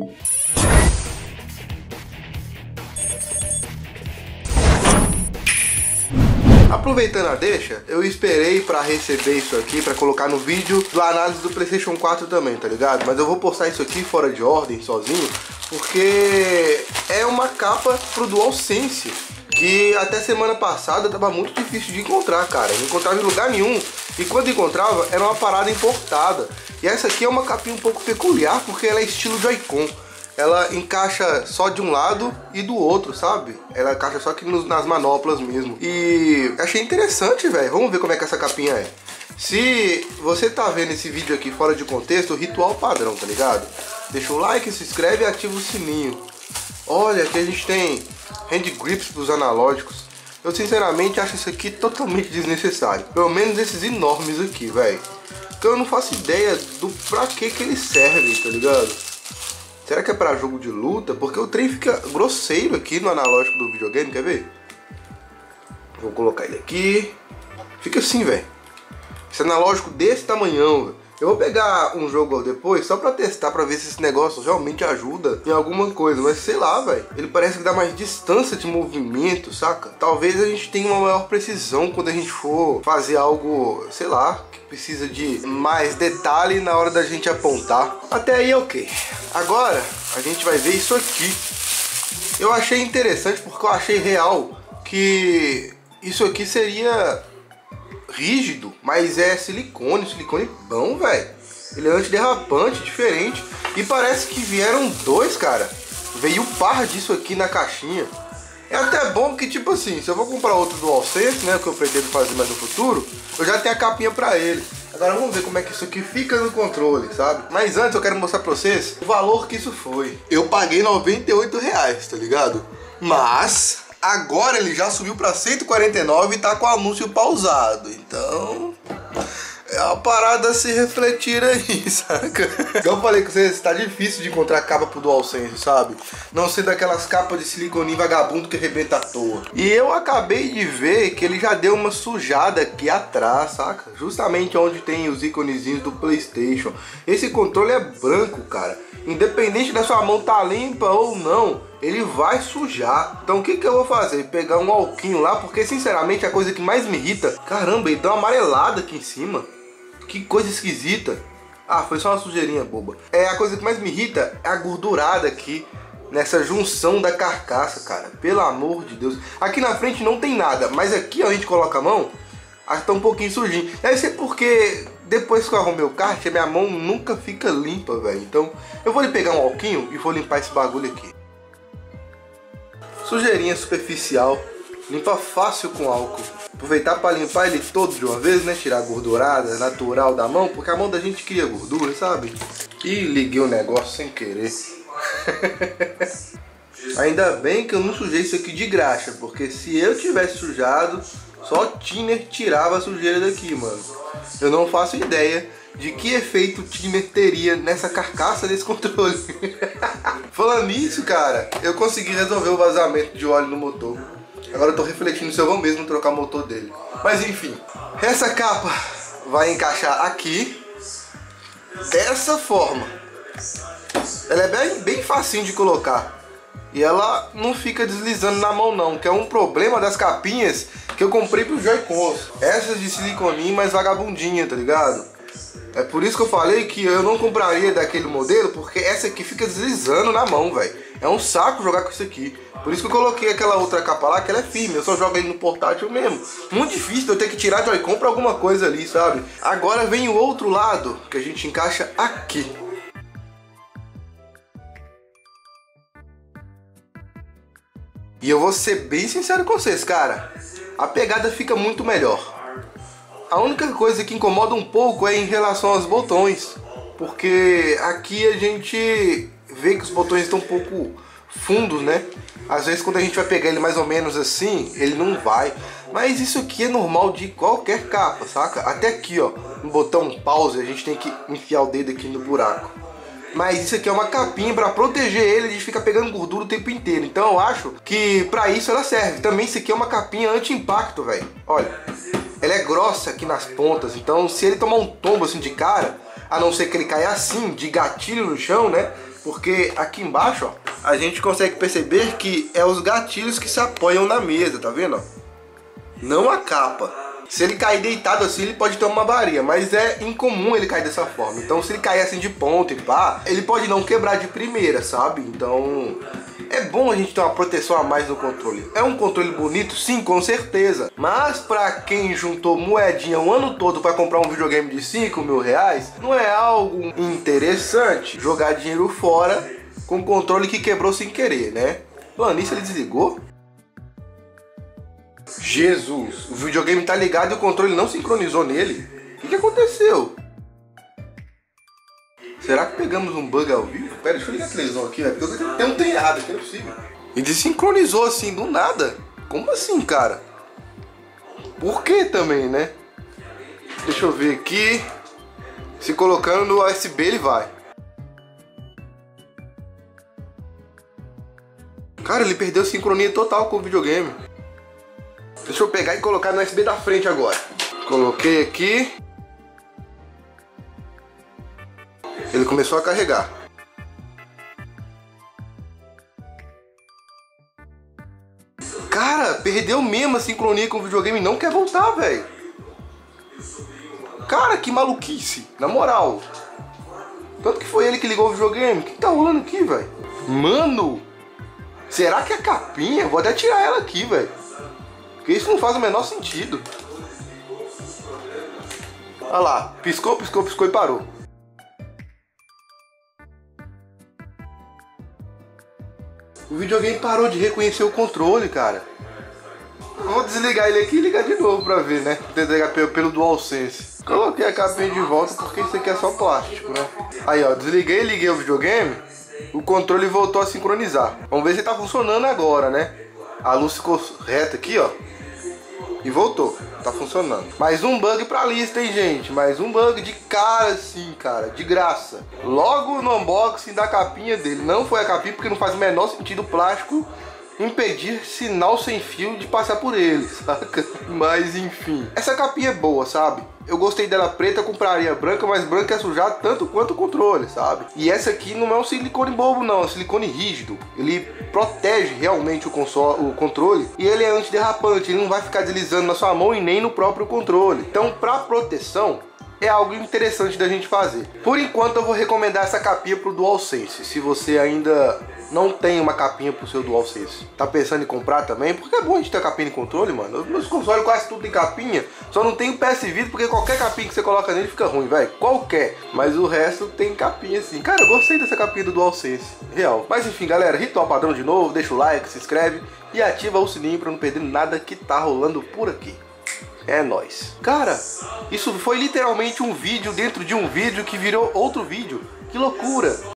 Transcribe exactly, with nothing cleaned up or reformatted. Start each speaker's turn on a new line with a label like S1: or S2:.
S1: Aproveitando a deixa, eu esperei pra receber isso aqui, pra colocar no vídeo do análise do PlayStation quatro também, tá ligado? Mas eu vou postar isso aqui fora de ordem, sozinho, porque é uma capa pro DualSense, que até semana passada tava muito difícil de encontrar, cara. Eu não encontrava em lugar nenhum, e quando encontrava, era uma parada importada. E essa aqui é uma capinha um pouco peculiar, porque ela é estilo Joy-Con. Ela encaixa só de um lado e do outro, sabe? Ela encaixa só aqui nos, nas manoplas mesmo. E achei interessante, velho. Vamos ver como é que essa capinha é. Se você tá vendo esse vídeo aqui fora de contexto, ritual padrão, tá ligado? Deixa o like, se inscreve e ativa o sininho. Olha, aqui a gente tem hand grips pros analógicos. Eu sinceramente acho isso aqui totalmente desnecessário. Pelo menos esses enormes aqui, velho. Então eu não faço ideia do pra que que eles servem, tá ligado? Será que é pra jogo de luta? Porque o trem fica grosseiro aqui no analógico do videogame, quer ver? Vou colocar ele aqui. Fica assim, velho. Esse analógico desse tamanhão, véio. Eu vou pegar um jogo depois só pra testar, pra ver se esse negócio realmente ajuda em alguma coisa. Mas sei lá, velho. Ele parece que dá mais distância de movimento, saca? Talvez a gente tenha uma maior precisão quando a gente for fazer algo, sei lá, que precisa de mais detalhe na hora da gente apontar. Até aí, ok. Agora, a gente vai ver isso aqui. Eu achei interessante porque eu achei real que isso aqui seria rígido, mas é silicone, silicone bom, velho. Ele é antiderrapante, diferente. E parece que vieram dois, cara. Veio um par disso aqui na caixinha. É até bom que, tipo assim, se eu vou comprar outro DualSense, né, que eu pretendo fazer mais no futuro, eu já tenho a capinha pra ele. Agora vamos ver como é que isso aqui fica no controle, sabe? Mas antes eu quero mostrar pra vocês o valor que isso foi. Eu paguei noventa e oito reais, tá ligado? Mas agora ele já subiu pra cento e quarenta e nove e tá com o anúncio pausado. Então é uma parada a se refletir aí, saca? Igual eu falei com vocês, tá difícil de encontrar capa pro DualSense, sabe? Não ser daquelas capas de silicone vagabundo que arrebenta à toa. E eu acabei de ver que ele já deu uma sujada aqui atrás, saca? Justamente onde tem os íconezinhos do PlayStation. Esse controle é branco, cara. Independente da sua mão tá limpa ou não, ele vai sujar. Então o que que eu vou fazer? Pegar um alquinho lá, porque sinceramente a coisa que mais me irrita... Caramba, ele dá uma amarelada aqui em cima. Que coisa esquisita. Ah, foi só uma sujeirinha boba. É, a coisa que mais me irrita é a gordurada aqui nessa junção da carcaça, cara. Pelo amor de Deus. Aqui na frente não tem nada, mas aqui ó, a gente coloca a mão, acho que tá um pouquinho sujinho. Deve ser porque depois que eu arrumei o kart, a minha mão nunca fica limpa, velho. Então eu vou ali pegar um alquinho e vou limpar esse bagulho aqui. Sujeirinha superficial, limpa fácil com álcool. Aproveitar para limpar ele todo de uma vez, né? Tirar a gordurada natural da mão, porque a mão da gente cria gordura, sabe? E liguei o negócio sem querer. Ainda bem que eu não sujei isso aqui de graxa, porque se eu tivesse sujado, só Thinner tirava a sujeira daqui, mano. Eu não faço ideia de que efeito o Thinner teria nessa carcaça desse controle. Falando nisso, cara, eu consegui resolver o vazamento de óleo no motor. Agora eu tô refletindo se eu vou mesmo trocar o motor dele. Mas enfim, essa capa vai encaixar aqui dessa forma. Ela é bem, bem facinho de colocar. E ela não fica deslizando na mão não, que é um problema das capinhas que eu comprei pro Joy-Cons. Essas de siliconinho mais vagabundinha, tá ligado? É por isso que eu falei que eu não compraria daquele modelo, porque essa aqui fica deslizando na mão, velho. É um saco jogar com isso aqui. Por isso que eu coloquei aquela outra capa lá, que ela é firme. Eu só jogo ele no portátil mesmo. Muito difícil eu ter que tirar Joy-Con pra alguma coisa ali, sabe? Agora vem o outro lado, que a gente encaixa aqui. E eu vou ser bem sincero com vocês, cara. A pegada fica muito melhor. A única coisa que incomoda um pouco é em relação aos botões. Porque aqui a gente vê que os botões estão um pouco fundos, né? Às vezes quando a gente vai pegar ele mais ou menos assim, ele não vai. Mas isso aqui é normal de qualquer capa, saca? Até aqui, ó, no botão pause, a gente tem que enfiar o dedo aqui no buraco. Mas isso aqui é uma capinha para proteger ele de ficar pegando gordura o tempo inteiro. Então eu acho que para isso ela serve. Também isso aqui é uma capinha anti-impacto, velho. Olha, ela é grossa aqui nas pontas. Então se ele tomar um tombo assim de cara, a não ser que ele caia assim, de gatilho no chão, né? Porque aqui embaixo, ó, a gente consegue perceber que é os gatilhos que se apoiam na mesa, tá vendo? Ó? Não a capa. Se ele cair deitado assim, ele pode ter uma avaria, mas é incomum ele cair dessa forma. Então se ele cair assim de ponta e pá, ele pode não quebrar de primeira, sabe? Então é bom a gente ter uma proteção a mais no controle. É um controle bonito? Sim, com certeza. Mas pra quem juntou moedinha o ano todo pra comprar um videogame de cinco mil reais, não é algo interessante jogar dinheiro fora com um controle que quebrou sem querer, né? Mano, nisso ele desligou? Jesus, o videogame tá ligado e o controle não sincronizou nele? O que, que aconteceu? Será que pegamos um bug ao vivo? Pera, deixa eu ligar a televisão aqui, velho, porque tem um trem errado aqui, não é possível. E desincronizou assim, do nada. Como assim, cara? Por que também, né? Deixa eu ver aqui. Se colocando no U S B ele vai. Cara, ele perdeu sincronia total com o videogame. Deixa eu pegar e colocar no U S B da frente agora. Coloquei aqui. Ele começou a carregar. Cara, perdeu mesmo a sincronia com o videogame e não quer voltar, velho. Cara, que maluquice. Na moral. Tanto que foi ele que ligou o videogame. O que tá rolando aqui, velho? Mano. Será que é a capinha? Vou até tirar ela aqui, velho. Porque isso não faz o menor sentido. Olha lá. Piscou, piscou, piscou e parou. O videogame parou de reconhecer o controle, cara. Vou desligar ele aqui e ligar de novo pra ver, né? Desligar pelo, pelo DualSense. Coloquei a capinha de volta porque isso aqui é só plástico, né? Aí, ó, desliguei e liguei o videogame. O controle voltou a sincronizar. Vamos ver se tá funcionando agora, né? A luz ficou reta aqui, ó. E voltou, tá funcionando. Mais um bug pra lista, hein, gente? Mais um bug de cara, sim, cara, de graça. Logo no unboxing da capinha dele. Não foi a capinha porque não faz o menor sentido o plástico impedir sinal sem fio de passar por ele, saca? Mas enfim, essa capinha é boa, sabe? Eu gostei dela preta, compraria branca, mas branca é sujar tanto quanto o controle, sabe? E essa aqui não é um silicone bobo não, é um silicone rígido. Ele protege realmente o, console, o controle e ele é antiderrapante, ele não vai ficar deslizando na sua mão e nem no próprio controle. Então, para proteção, é algo interessante da gente fazer. Por enquanto eu vou recomendar essa capinha pro DualSense. Se você ainda não tem uma capinha pro seu DualSense, tá pensando em comprar também, porque é bom a gente ter capinha de controle, mano. Os meus consoles quase tudo tem capinha, só não tem o P S Vita porque qualquer capinha que você coloca nele fica ruim, velho. Qualquer. Mas o resto tem capinha assim. Cara, eu gostei dessa capinha do DualSense, real. Mas enfim, galera, ritual padrão de novo, deixa o like, se inscreve e ativa o sininho pra não perder nada que tá rolando por aqui. É nóis. Cara, isso foi literalmente um vídeo dentro de um vídeo que virou outro vídeo. Que loucura.